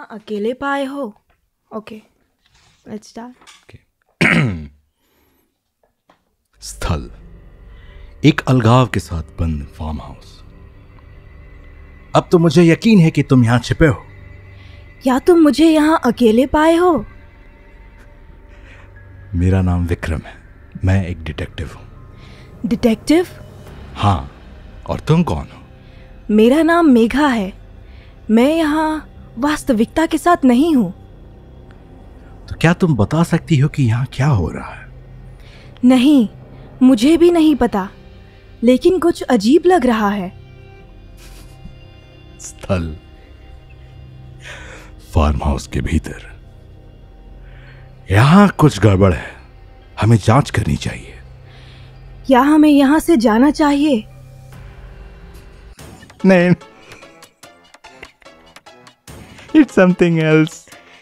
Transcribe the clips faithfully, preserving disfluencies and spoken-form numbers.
अकेले पाए हो? Okay, let's start. स्थल एक अलगाव के साथ बंद फार्म हाउस। अब तो मुझे यकीन है कि तुम यहां छिपे हो। या तुम मुझे यहाँ अकेले पाए हो? मेरा नाम विक्रम है, मैं एक डिटेक्टिव हूं। डिटेक्टिव? हाँ, और तुम कौन हो? मेरा नाम मेघा है। मैं यहाँ वास्तविकता के साथ नहीं हूँ। तो क्या तुम बता सकती हो कि यहाँ क्या हो रहा है? नहीं, मुझे भी नहीं पता, लेकिन कुछ अजीब लग रहा है। स्थल फार्म हाउस के भीतर। यहाँ कुछ गड़बड़ है, हमें जांच करनी चाहिए। क्या हमें यहाँ से जाना चाहिए? नहीं, इट्स समथिंग एल्स।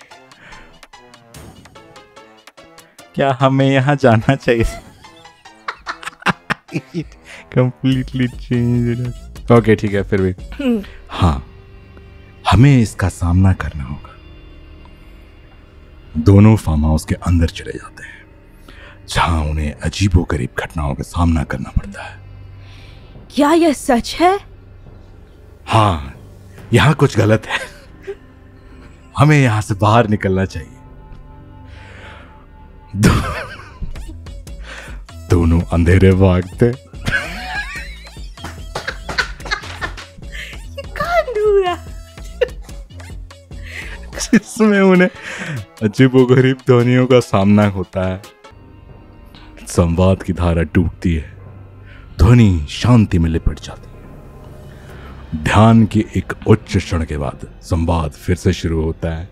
क्या हमें यहाँ जाना चाहिए? Completely change. ओके ठीक है, फिर भी हाँ, हमें इसका सामना करना होगा। दोनों फार्म हाउस के अंदर चले जाते हैं, जहां उन्हें अजीबोगरीब घटनाओं का सामना करना पड़ता है। क्या यह सच है? हाँ, यहाँ कुछ गलत है। हमें यहां से बाहर निकलना चाहिए। दो, दोनों अंधेरे भागते। जिसमें उन्हें अजीबोगरीब ध्वनियों का सामना होता है। संवाद की धारा टूटती है, ध्वनि शांति में लिपट जाती है। ध्यान की एक उच्च क्षण के बाद संवाद फिर से शुरू होता है।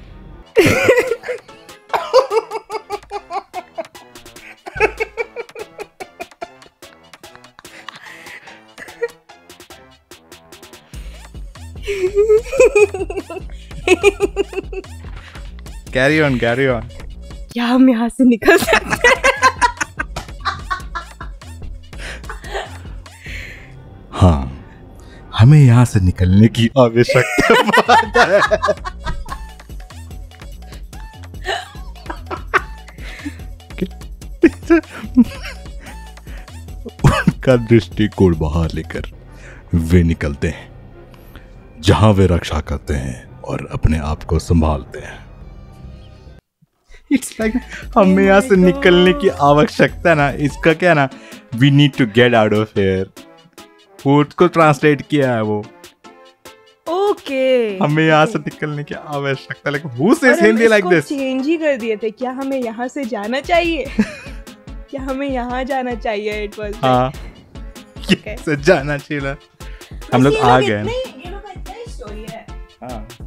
Carry on, carry on. क्या हम यहाँ से निकल सकते हैं? हाँ, हमें यहाँ से निकलने की आवश्यकता है। उनका दृष्टिकोण बाहर लेकर वे निकलते हैं, जहां वे रक्षा करते हैं और अपने आप को संभालते हैं। इट्स लाइक हमें यहाँ से निकलने की आवश्यकता ना, इसका क्या ना, we need to get out of here. वो उसको ट्रांसलेट किया है वो। ओके, हमें यहाँ से निकलने की आवश्यकता, like who says Hindi like this? Change ही कर दिए थे। क्या हमें यहाँ से जाना चाहिए? क्या हमें यहाँ जाना चाहिए? इट वाज हाँ, कैसे जाना चाहिए? हम लोग आ गए। नहीं, ये लोग का इतना ही स्टोरी है। हाँ।